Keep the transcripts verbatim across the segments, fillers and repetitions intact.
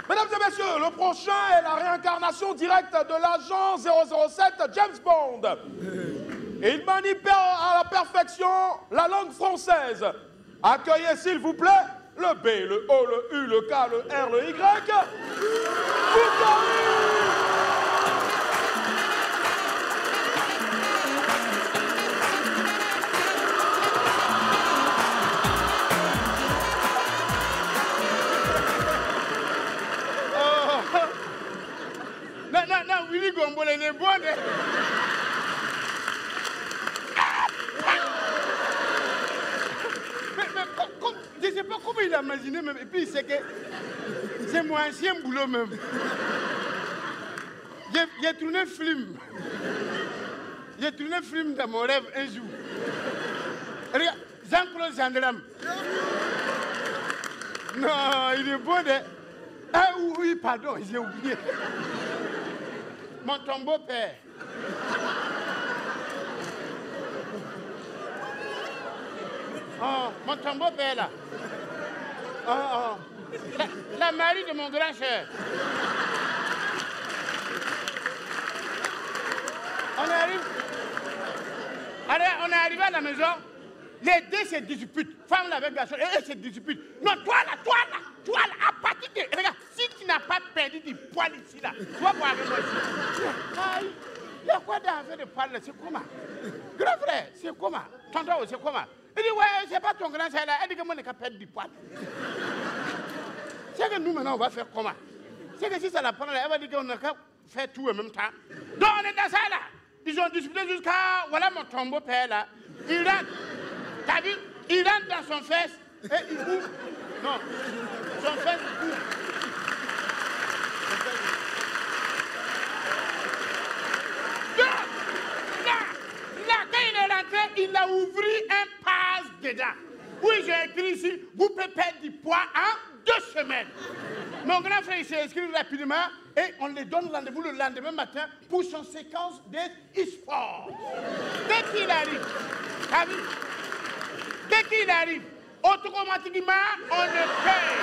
Mesdames et messieurs, le prochain est la réincarnation directe de l'agent zéro zéro sept James Bond. Et il manie à la perfection la langue française. Accueillez s'il vous plaît le B, le O, le U, le K, le R, le Y. Victory! Non, non, non, Willy Gombo, il est bon. Mais, mais comme, je ne sais pas comment il a imaginé même. Et puis, c'est que c'est mon ancien boulot même. J'ai tourné un film. J'ai tourné un film dans mon rêve un jour. Regarde, Jean-Claude Gendarme. Non, il est bon. De... Ah oui, pardon, j'ai oublié. Mon tombeau père. Oh, mon tombeau père là. Oh, oh. La, la Marie de mon grand cher. On arrive. Alors, on est arrivé à la maison. Les deux se disputent. Femme avec garçon. Et eux se disputent. Non, toi là, toi là, toi là, à partir de. Regarde, si tu n'as pas perdu du poil ici là, tu vas voir avec moi ici. Aïe, il y a quoi d'affaire de poil là? C'est comment? Grand frère, c'est comment? Tonton, c'est comment? Il dit, ouais, c'est pas ton grand frère là. Elle dit que moi, je n'ai qu'à perdre du poil. C'est que nous maintenant, on va faire comment? C'est que si ça la prend là, elle va dire qu'on a qu'à faire tout en même temps. Donc, on est dans ça là. Ils ont disputé jusqu'à. Voilà mon tombeau père là. Il rentre. T'as vu? Il rentre dans son fesse et il ouvre. Non. Son fesse ouvre. Donc, là, là, quand il est rentré, il a ouvert un passe dedans. Oui, j'ai écrit ici, vous pouvez perdre du poids en deux semaines. Mon grand frère, il s'est inscrit rapidement et on lui donne rendez-vous le lendemain matin pour son séquence d'e-sport. Dès qu'il arrive, t'as vu? Dès qu'il arrive, automatiquement, on le paye.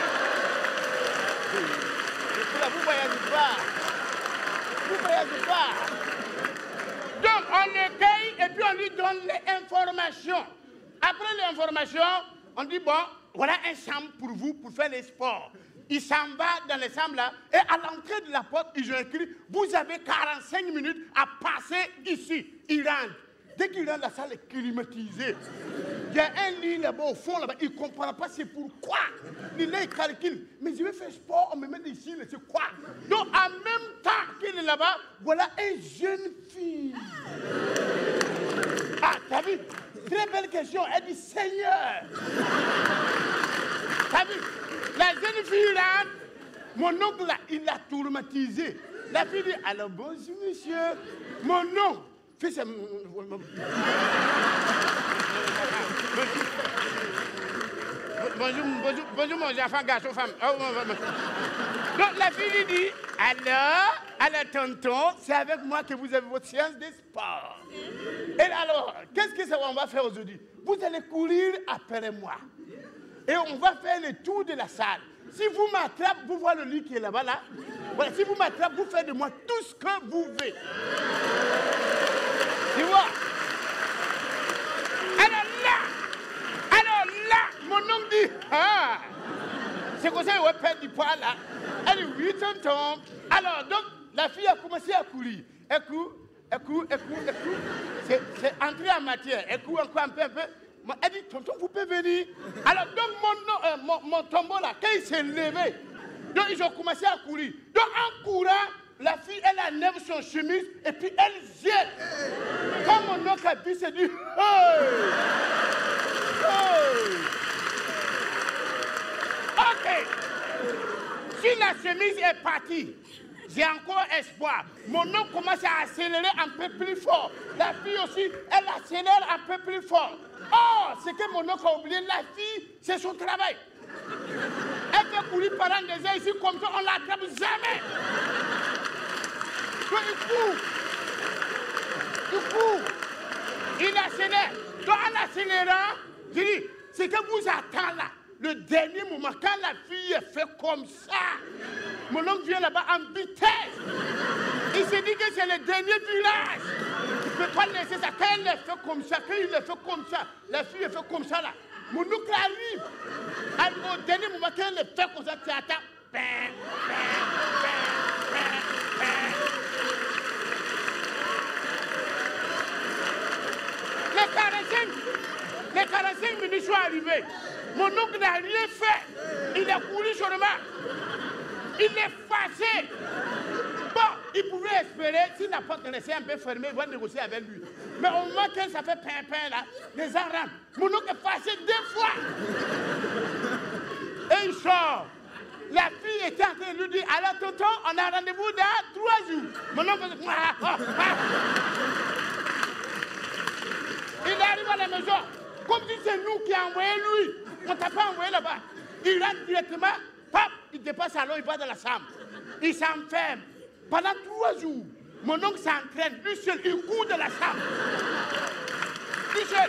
Vous voyagez pas. Vous voyagez pas. Donc, on le paye et puis on lui donne les informations. Après l'information, on dit, bon, voilà un chambre pour vous pour faire les sports. Il s'en va dans les chambres là et à l'entrée de la porte, ils ont écrit, vous avez quarante-cinq minutes à passer ici. Il rentre. Dès qu'il rentre, la salle est climatisée. Il y a un lit là-bas au fond, là-bas. Il ne comprend pas c'est pourquoi. Il là, il calcule. Mais je vais faire sport, on me met ici, c'est quoi? Donc, en même temps qu'il est là-bas, voilà une jeune fille. Ah, t'as vu? Très belle question. Elle dit Seigneur. T'as vu? La jeune fille là, mon oncle là, il l'a traumatisé. La fille dit, alors bonjour monsieur. Mon nom. Fils, c'est... Bonjour, bonjour, bonjour mon enfant, garçon, femme. Oh, donc la fille lui dit, alors, alors tonton, c'est avec moi que vous avez votre séance de sport. Et alors, qu'est-ce que ça on va faire aujourd'hui? Vous allez courir après moi. Et on va faire le tour de la salle. Si vous m'attrapez, vous voyez le lit qui est là-bas, là. Voilà, si vous m'attrapez, vous faites de moi tout ce que vous voulez. Tu vois? Alors là, alors là, mon oncle dit, ah, c'est comme ça qu'on va perdre du poids là. Elle dit, oui, tonton. Alors, donc, la fille a commencé à courir. Elle court, elle court, elle court, elle court. C'est entré en matière. Elle court encore un peu, un peu. Elle dit, tonton, vous pouvez venir. Alors, donc, mon, euh, mon, mon tombeau là, quand il s'est levé, donc ils ont commencé à courir. Donc, en courant, la fille, elle enlève son chemise et puis elle jette. Quand mon oncle a dit, c'est dit, hey! Hey! Ok. Si la chemise est partie, j'ai encore espoir. Mon oncle commence à accélérer un peu plus fort. La fille aussi, elle accélère un peu plus fort. Oh, c'est que mon oncle a oublié, la fille, c'est son travail. Elle fait courir pendant des heures ici, comme ça, on ne l'attrape jamais. Donc, il court. Il court. Il accélère. Donc, en accélérant, je dis, c'est que vous attendez là, le dernier moment, quand la fille fait comme ça, Mon oncle vient là-bas en vitesse. Il se dit que c'est le dernier village. Il ne peut pas laisser ça. Quand elle le fait comme ça, quand il le fait comme ça, la fille le fait comme ça là. Mon oncle arrive. Alors, au dernier moment, quand elle le fait comme ça, tu attends. Les quarante-cinq, les quarante-cinq minutes sont arrivées. Mon oncle n'a rien fait. Il a couru sur le mar. Il est fâché. Bon, il pouvait espérer, si la porte restait un peu fermée, il va négocier avec lui. Mais au moment que ça fait pimpin là, les gens rentrent. Mon oncle est fâché deux fois. Et il sort. La fille était en train de lui dire, alors tonton, on a rendez-vous dans trois jours. Mon oncle dit, ah, ah, ah. Il arrive à la maison, comme si c'est nous qui avons envoyé lui. On ne t'a pas envoyé là-bas. Il rentre directement, pap, il dépasse alors, il va dans la chambre. Il s'enferme. Pendant trois jours, mon oncle s'entraîne, lui seul, il court de la chambre. Lui seul.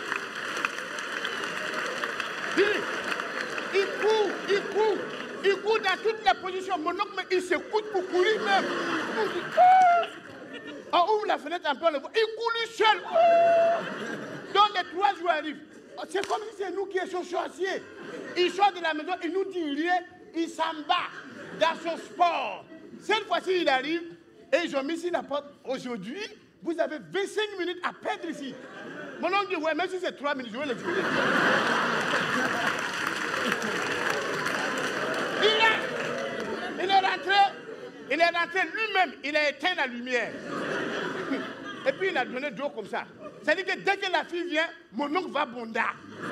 Il, il court, il court, il court dans toutes les positions. Mon oncle, il s'écoute pour courir même. On ouvre la fenêtre un peu, il court lui seul. Donc les trois jours arrivent. C'est comme si c'est nous qui étions choisis. Il sort de la maison, il nous dit rien, il s'en bat dans son sport. Cette fois-ci, il arrive et ils ont mis ici la porte. Aujourd'hui, vous avez vingt-cinq minutes à perdre ici. Mon oncle dit, ouais, même si c'est trois minutes, je vais le tuer. Il est, il est rentré, il est rentré lui-même, il a éteint la lumière. Et puis il a donné de l'eau comme ça. C'est-à-dire que dès que la fille vient, mon oncle va bonda.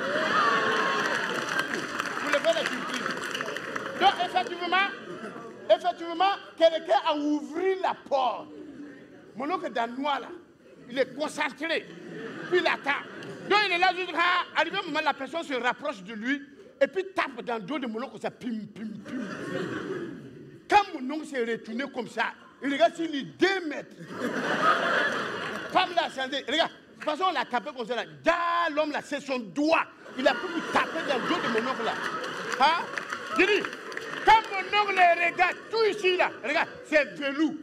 Vous le faites la surprise. Donc effectivement, effectivement, quelqu'un a ouvert la porte. Mon oncle est dans le noir là. Il est concentré. Puis il attend. Donc il est là, juste arrivé un moment, la personne se rapproche de lui et puis tape dans le dos de mon oncle, ça pim, pim, pim. Quand mon oncle s'est retourné comme ça, il regarde s'il est deux mètres. Femme l'a ascendé. Regarde, de toute façon, on l'a tapé comme ça là. Dans l'homme là, c'est son doigt. Il a pu lui taper dans le dos de mon oncle là. Hein? Je dis, quand mon oncle regarde tout ici là, regarde, c'est velours.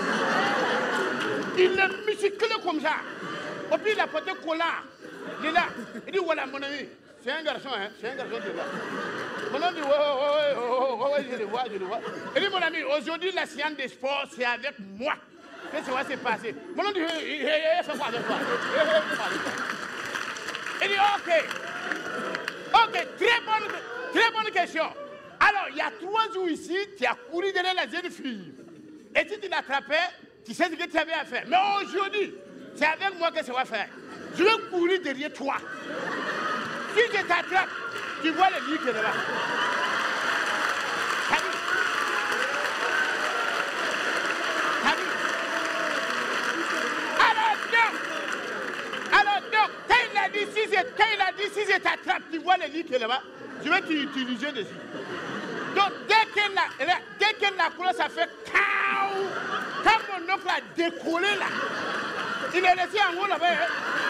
Il est musclé comme ça. Et puis il a porté collant. Il est là. Il dit, voilà mon ami. C'est un garçon, hein. C'est un garçon de là. Mon ami dit, ouais, ouais, ouais, ouais, ouais, je le vois, je le vois. Il dit, mon ami, aujourd'hui, la séance de sport, c'est avec moi. Qu'est-ce qui va se passer? Mon nom dit, hé, hé, hé, fais quoi avec toi? Il dit, ok. Ok, très bonne, très bonne question. Alors, il y a trois jours ici, tu as couru derrière la jeune fille. Et si tu l'attrapais, tu sais ce que tu avais à faire. Mais aujourd'hui, c'est avec moi que ça va faire. Je vais courir derrière toi. Si je t'attrape, tu vois le lit qui est là-bas. Quand il a dit, si je t'attrape, tu vois le lit qui est là-bas, je vais t'utiliser dessus. Donc, dès qu'elle a, dès qu'elle a coulé, ça fait kaou. Quand mon oncle a décollé là, il est resté en haut là-bas. Hein?